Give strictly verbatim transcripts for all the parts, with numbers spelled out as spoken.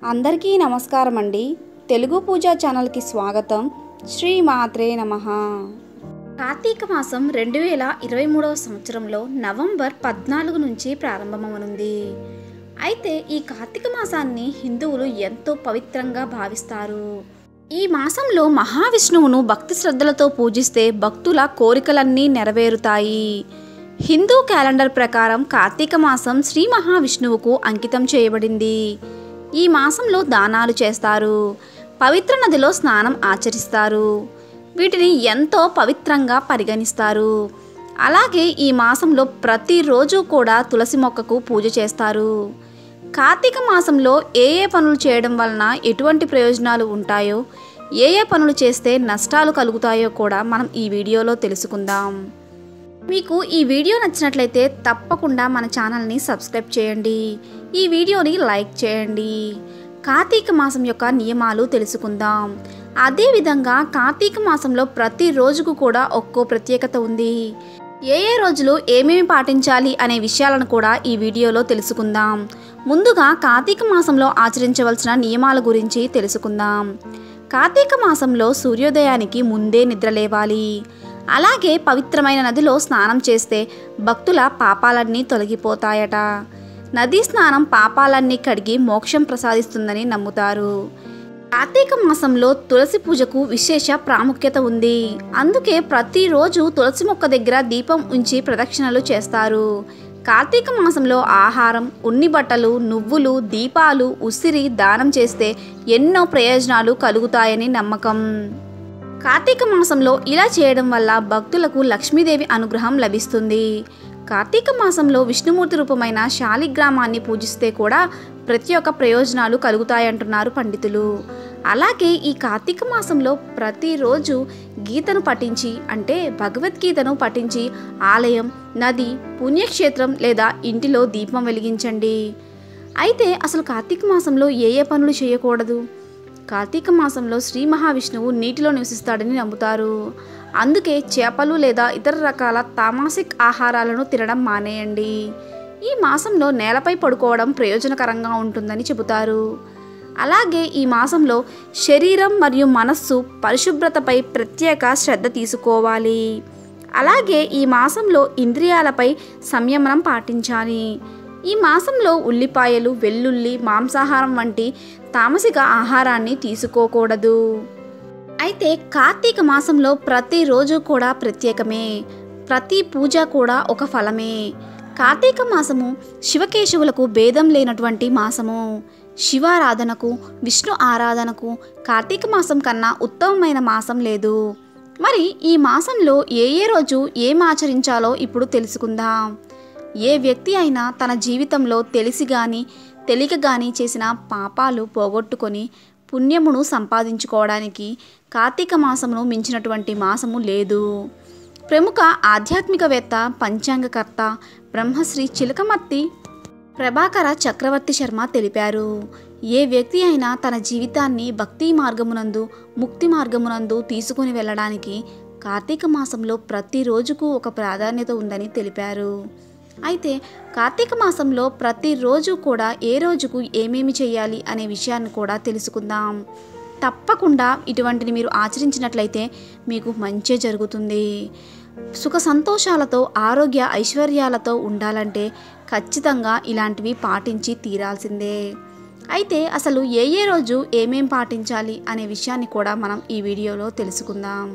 అందరికీ నమస్కారం అండి. తెలుగు పూజా ఛానల్కి స్వాగతం. శ్రీ మాత్రే నమః. కార్తీక మాసం రెండు వేల ఇరవై మూడవ సంవత్సరంలో నవంబర్ పద్నాలుగు నుంచి ప్రారంభమవనుంది. అయితే ఈ కార్తీక మాసాన్ని హిందువులు ఎంతో పవిత్రంగా భావిస్తారు. ఈ మాసంలో మహావిష్ణువును భక్తి శ్రద్ధలతో పూజిస్తే భక్తుల కోరికలన్నీ నెరవేరుతాయి. హిందూ క్యాలెండర్ ప్రకారం కార్తీక మాసం శ్రీ మహావిష్ణువుకు అంకితం చేయబడింది. ఈ మాసంలో దానాలు చేస్తారు, పవిత్ర నదిలో స్నానం ఆచరిస్తారు, వీటిని ఎంతో పవిత్రంగా పరిగణిస్తారు. అలాగే ఈ మాసంలో ప్రతిరోజు కూడా తులసి మొక్కకు పూజ చేస్తారు. కార్తీక మాసంలో ఏ ఏ పనులు చేయడం వలన ఎటువంటి ప్రయోజనాలు ఉంటాయో, ఏ ఏ పనులు చేస్తే నష్టాలు కలుగుతాయో కూడా మనం ఈ వీడియోలో తెలుసుకుందాం. మీకు ఈ వీడియో నచ్చినట్లయితే తప్పకుండా మన ఛానల్ని సబ్స్క్రైబ్ చేయండి, ఈ వీడియోని లైక్ చేయండి. కార్తీక మాసం యొక్క నియమాలు తెలుసుకుందాం. అదేవిధంగా కార్తీక మాసంలో ప్రతి రోజుకు కూడా ఒక్కో ప్రత్యేకత ఉంది. ఏ ఏ రోజులు ఏమేమి పాటించాలి అనే విషయాలను కూడా ఈ వీడియోలో తెలుసుకుందాం. ముందుగా కార్తీక మాసంలో ఆచరించవలసిన నియమాల గురించి తెలుసుకుందాం. కార్తీక మాసంలో సూర్యోదయానికి ముందే నిద్రలేవాలి. అలాగే పవిత్రమైన నదిలో స్నానం చేస్తే భక్తుల పాపాలన్నీ తొలగిపోతాయట. నదీ స్నానం పాపాలన్నీ కడిగి మోక్షం ప్రసాదిస్తుందని నమ్ముతారు. కార్తీక మాసంలో తులసి పూజకు విశేష ప్రాముఖ్యత ఉంది. అందుకే ప్రతిరోజు తులసి మొక్క దగ్గర దీపం ఉంచి ప్రదక్షిణలు చేస్తారు. కార్తీక మాసంలో ఆహారం, ఉన్ని బట్టలు, నువ్వులు, దీపాలు, ఉసిరి దానం చేస్తే ఎన్నో ప్రయోజనాలు కలుగుతాయని నమ్మకం. కార్తీక మాసంలో ఇలా చేయడం వల్ల భక్తులకు లక్ష్మీదేవి అనుగ్రహం లభిస్తుంది. కార్తీక మాసంలో విష్ణుమూర్తి రూపమైన శాలిగ్రామాన్ని పూజిస్తే కూడా ప్రతి ఒక్క ప్రయోజనాలు కలుగుతాయంటున్నారు పండితులు. అలాగే ఈ కార్తీక మాసంలో ప్రతిరోజు గీతను పఠించి, అంటే భగవద్గీతను పఠించి ఆలయం, నది, పుణ్యక్షేత్రం లేదా ఇంటిలో దీపం వెలిగించండి. అయితే అసలు కార్తీక మాసంలో ఏ ఏ పనులు చేయకూడదు? కార్తీక మాసంలో శ్రీ మహావిష్ణువు నీటిలో నివసిస్తాడని నమ్ముతారు. అందుకే చేపలు లేదా ఇతర రకాల తామసిక్ ఆహారాలను తినడం మానేయండి. ఈ మాసంలో నేలపై పడుకోవడం ప్రయోజనకరంగా ఉంటుందని చెబుతారు. అలాగే ఈ మాసంలో శరీరం మరియు మనస్సు పరిశుభ్రతపై ప్రత్యేక శ్రద్ధ తీసుకోవాలి. అలాగే ఈ మాసంలో ఇంద్రియాలపై సంయమనం పాటించాలి. ఈ మాసంలో ఉల్లిపాయలు, వెల్లుల్లి, మాంసాహారం వంటి తామసిక ఆహారాన్ని తీసుకోకూడదు. అయితే కార్తీక మాసంలో ప్రతిరోజు కూడా ప్రత్యేకమే, ప్రతి పూజ కూడా ఒక ఫలమే. కార్తీక మాసము శివకేశవులకు భేదం లేనటువంటి మాసము. శివారాధనకు, విష్ణు ఆరాధనకు కార్తీక మాసం కన్నా ఉత్తమమైన మాసం లేదు. మరి ఈ మాసంలో ఏ ఏ రోజు ఏం ఆచరించాలో ఇప్పుడు తెలుసుకుందాం. ఏ వ్యక్తి అయినా తన జీవితంలో తెలిసి కానీ తెలియక కానీ చేసిన పాపాలు పోగొట్టుకొని పుణ్యమును సంపాదించుకోవడానికి కార్తీక మాసమును మించినటువంటి మాసము లేదు. ప్రముఖ ఆధ్యాత్మికవేత్త, పంచాంగకర్త బ్రహ్మశ్రీ చిలకమర్తి ప్రభాకర చక్రవర్తి శర్మ తెలిపారు. ఏ వ్యక్తి అయినా తన జీవితాన్ని భక్తి మార్గమునందు, ముక్తి మార్గమునందు తీసుకుని వెళ్ళడానికి కార్తీక మాసంలో ప్రతిరోజుకు ఒక ప్రాధాన్యత ఉందని తెలిపారు. అయితే కార్తీక మాసంలో ప్రతిరోజు కూడా ఏ రోజుకు ఏమేమి చేయాలి అనే విషయాన్ని కూడా తెలుసుకుందాం. తప్పకుండా ఇటువంటిని మీరు ఆచరించినట్లయితే మీకు మంచి జరుగుతుంది. సుఖ సంతోషాలతో, ఆరోగ్య ఐశ్వర్యాలతో ఉండాలంటే ఖచ్చితంగా ఇలాంటివి పాటించి తీరాల్సిందే. అయితే అసలు ఏ ఏ రోజు ఏమేం పాటించాలి అనే విషయాన్ని కూడా మనం ఈ వీడియోలో తెలుసుకుందాం.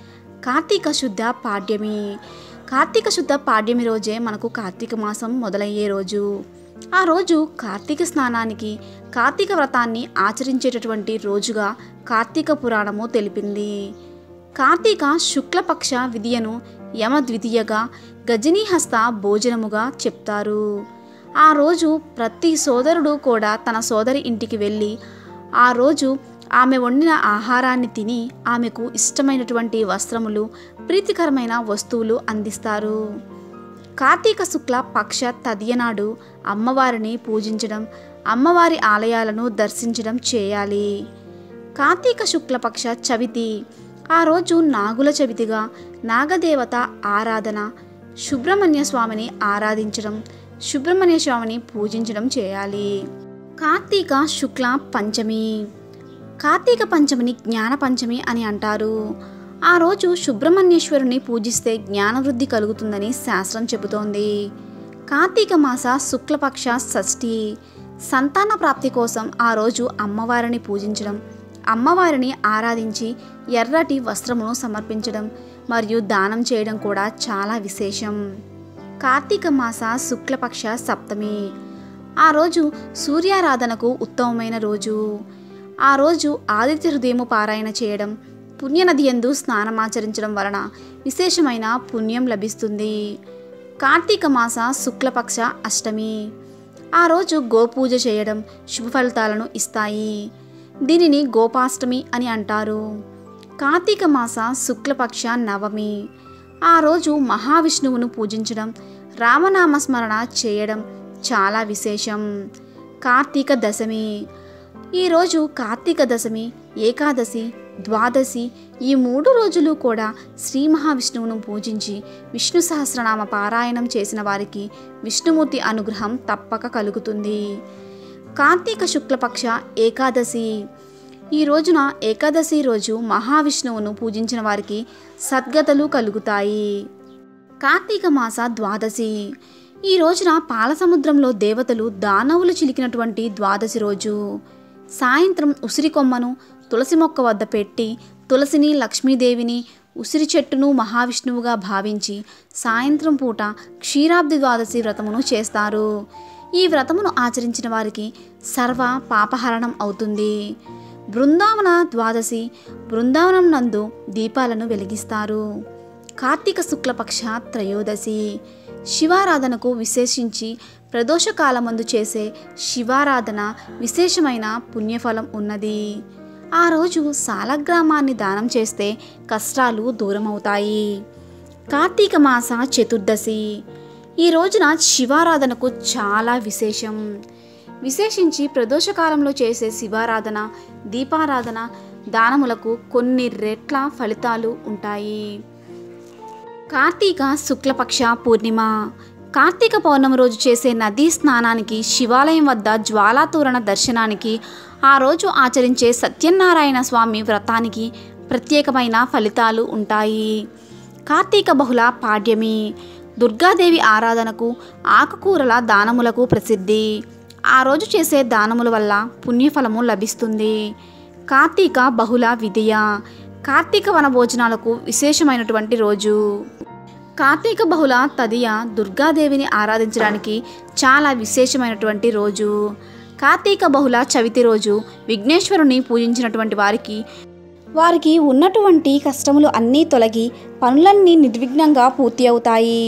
కార్తీక శుద్ధ పాడ్యమి. కార్తీక శుద్ధ పాడ్యమి రోజే మనకు కార్తీక మాసం మొదలయ్యే రోజు. ఆ రోజు కార్తీక స్నానానికి, కార్తీక వ్రతాన్ని ఆచరించేటటువంటి రోజుగా కార్తీక పురాణము తెలిపింది. కార్తీక శుక్లపక్ష విధియను యమ ద్వితీయగా, గజనీహస్త భోజనముగా చెప్తారు. ఆ రోజు ప్రతి సోదరుడు కూడా తన సోదరి ఇంటికి వెళ్ళి ఆ రోజు ఆమె వండిన ఆహారాన్ని తిని ఆమెకు ఇష్టమైనటువంటి వస్త్రములు, ప్రీతికరమైన వస్తువులు అందిస్తారు. కార్తీక శుక్ల పక్ష తదియనాడు అమ్మవారిని పూజించడం, అమ్మవారి ఆలయాలను దర్శించడం చేయాలి. కార్తీక శుక్లపక్ష చవితి. ఆ రోజు నాగుల చవితిగా నాగదేవత ఆరాధన, సుబ్రహ్మణ్య స్వామిని ఆరాధించడం, సుబ్రహ్మణ్య స్వామిని పూజించడం చేయాలి. కార్తీక శుక్ల పంచమి. కార్తీక పంచమిని జ్ఞాన పంచమి అని అంటారు. ఆ రోజు సుబ్రహ్మణ్యేశ్వరుని పూజిస్తే జ్ఞానవృద్ధి కలుగుతుందని శాస్త్రం చెబుతోంది. కార్తీక మాస శుక్లపక్ష షష్ఠి. సంతాన ప్రాప్తి కోసం ఆ రోజు అమ్మవారిని పూజించడం, అమ్మవారిని ఆరాధించి ఎర్రటి వస్త్రమును సమర్పించడం మరియు దానం చేయడం కూడా చాలా విశేషం. కార్తీక మాస శుక్లపక్ష సప్తమి. ఆ రోజు సూర్యారాధనకు ఉత్తమమైన రోజు. ఆ రోజు ఆదిత్య హృదయము పారాయణ చేయడం, పుణ్యనది యందు స్నానమాచరించడం వలన విశేషమైన పుణ్యం లభిస్తుంది. కార్తీక మాస శుక్లపక్ష అష్టమి. ఆ రోజు గోపూజ చేయడం శుభ ఫలితాలను ఇస్తాయి. దీనిని గోపాష్టమి అని అంటారు. కార్తీక మాస శుక్లపక్ష నవమి. ఆ రోజు మహావిష్ణువును పూజించడం, రామనామస్మరణ చేయడం చాలా విశేషం. కార్తీక దశమి. ఈరోజు కార్తీక దశమి, ఏకాదశి, ద్వాదశి ఈ మూడు రోజులు కూడా శ్రీ మహావిష్ణువును పూజించి విష్ణు సహస్రనామ పారాయణం చేసిన వారికి విష్ణుమూర్తి అనుగ్రహం తప్పక కలుగుతుంది. కార్తీక శుక్లపక్ష ఏకాదశి. ఈ రోజున ఏకాదశి రోజు మహావిష్ణువును పూజించిన వారికి సద్గతులు కలుగుతాయి. కార్తీక మాస ద్వాదశి. ఈ రోజున పాలసముద్రంలో దేవతలు దానవులు చిలికినటువంటి ద్వాదశి రోజు. సాయంత్రం ఉసిరి కొమ్మను తులసి మొక్క వద్ద పెట్టి తులసిని, లక్ష్మీదేవిని, ఉసిరి చెట్టును మహావిష్ణువుగా భావించి సాయంత్రం పూట క్షీరాబ్ది ద్వాదశి వ్రతమును చేస్తారు. ఈ వ్రతమును ఆచరించిన వారికి సర్వ పాపహరణం అవుతుంది. బృందావన ద్వాదశి. బృందావనం నందు దీపాలను వెలిగిస్తారు. కార్తీక శుక్లపక్ష త్రయోదశి. శివారాధనకు విశేషించి ప్రదోషకాలమందు చేసే శివారాధన విశేషమైన పుణ్యఫలం ఉన్నది. ఆ రోజు సాలగ్రామాన్ని దానం చేస్తే కష్టాలు దూరమవుతాయి. కార్తీక మాస చతుర్దశి. ఈ రోజున శివారాధనకు చాలా విశేషం. విశేషించి ప్రదోషకాలంలో చేసే శివారాధన, దీపారాధన, దానములకు కొన్ని రెట్ల ఫలితాలు ఉంటాయి. కార్తీక శుక్లపక్ష పూర్ణిమ. కార్తీక పౌర్ణమి రోజు చేసే నదీ స్నానానికి, శివాలయం వద్ద జ్వాలాతోరణ దర్శనానికి, ఆ రోజు ఆచరించే సత్యనారాయణ స్వామి వ్రతానికి ప్రత్యేకమైన ఫలితాలు ఉంటాయి. కార్తీక బహుళ పాడ్యమి. దుర్గాదేవి ఆరాధనకు, ఆకుకూరల దానములకు ప్రసిద్ధి. ఆ రోజు చేసే దానముల వల్ల పుణ్యఫలము లభిస్తుంది. కార్తీక బహుళ విదియ. కార్తీక వన భోజనాలకు విశేషమైనటువంటి రోజు. కార్తీక బహుళ తదియ దుర్గాదేవిని ఆరాధించడానికి చాలా విశేషమైనటువంటి రోజు. కార్తీక బహుళ చవితి రోజు విఘ్నేశ్వరుని పూజించినటువంటి వారికి వారికి ఉన్నటువంటి కష్టములు అన్నీ తొలగి పనులన్నీ నిర్విఘ్నంగా పూర్తి అవుతాయి.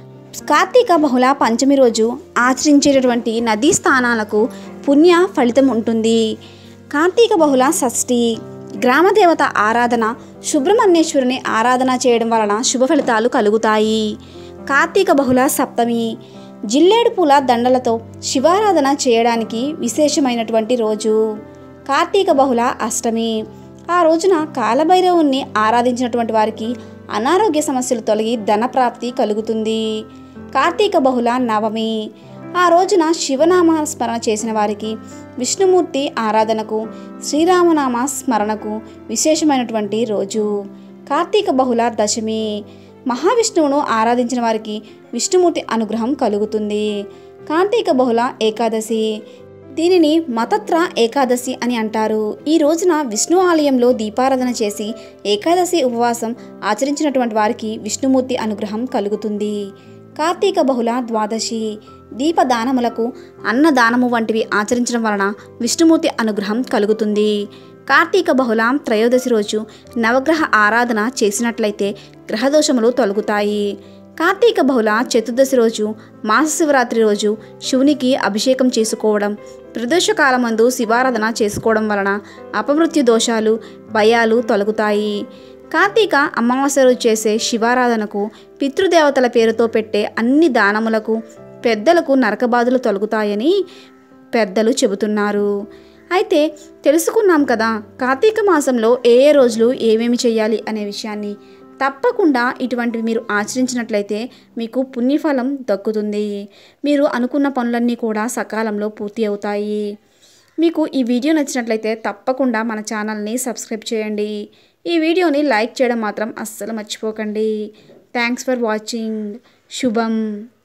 కార్తీక బహుళ పంచమి రోజు ఆచరించేటటువంటి నదీ స్నానాలకు పుణ్య ఫలితం ఉంటుంది. కార్తీక బహుళ షష్ఠి. గ్రామదేవత ఆరాధన, సుబ్రహ్మణ్యేశ్వరుని ఆరాధన చేయడం వలన శుభ ఫలితాలు కలుగుతాయి. కార్తీక బహుళ సప్తమి. జిల్లేడు పూల దండలతో శివారాధన చేయడానికి విశేషమైనటువంటి రోజు. కార్తీక బహుళ అష్టమి. ఆ రోజున కాలభైరవుణ్ణి ఆరాధించినటువంటి వారికి అనారోగ్య సమస్యలు తొలగి ధనప్రాప్తి కలుగుతుంది. కార్తీక బహుళ నవమి. ఆ రోజున శివనామ స్మరణ చేసిన వారికి విష్ణుమూర్తి ఆరాధనకు, శ్రీరామనామ స్మరణకు విశేషమైనటువంటి రోజు. కార్తీక బహుళ దశమి. మహావిష్ణువును ఆరాధించిన వారికి విష్ణుమూర్తి అనుగ్రహం కలుగుతుంది. కార్తీక బహుళ ఏకాదశి. దీనిని మతత్ర ఏకాదశి అని అంటారు. ఈ రోజున విష్ణు ఆలయంలో దీపారాధన చేసి ఏకాదశి ఉపవాసం ఆచరించినటువంటి వారికి విష్ణుమూర్తి అనుగ్రహం కలుగుతుంది. కార్తీక బహుళ ద్వాదశి. దీపదానములకు, అన్నదానము వంటివి ఆచరించడం వలన విష్ణుమూర్తి అనుగ్రహం కలుగుతుంది. కార్తీక బహుళ త్రయోదశి రోజు నవగ్రహ ఆరాధన చేసినట్లయితే గ్రహదోషములు తొలగుతాయి. కార్తీక బహుళ చతుర్దశి రోజు మాసశివరాత్రి రోజు శివునికి అభిషేకం చేసుకోవడం, ప్రదోషకాలమందు శివారాధన చేసుకోవడం వలన అపమృత్యు దోషాలు, భయాలు తొలగుతాయి. కార్తీక అమావాస్య రోజు చేసే శివారాధనకు, పితృదేవతల పేరుతో పెట్టే అన్ని దానములకు, పెద్దలకు నరకబాధలు తొలగుతాయని పెద్దలు చెబుతున్నారు. అయితే తెలుసుకున్నాం కదా కార్తీక మాసంలో ఏ ఏ రోజులు ఏమేమి చేయాలి అనే విషయాన్ని. తప్పకుండా ఇటువంటివి మీరు ఆచరించినట్లయితే మీకు పుణ్యఫలం దక్కుతుంది. మీరు అనుకున్న పనులన్నీ కూడా సకాలంలో పూర్తి అవుతాయి. మీకు ఈ వీడియో నచ్చినట్లయితే తప్పకుండా మన ఛానల్ని సబ్స్క్రైబ్ చేయండి. ఈ వీడియోని లైక్ చేయడం మాత్రం అస్సలు మర్చిపోకండి. Thanks for watching. శుభం.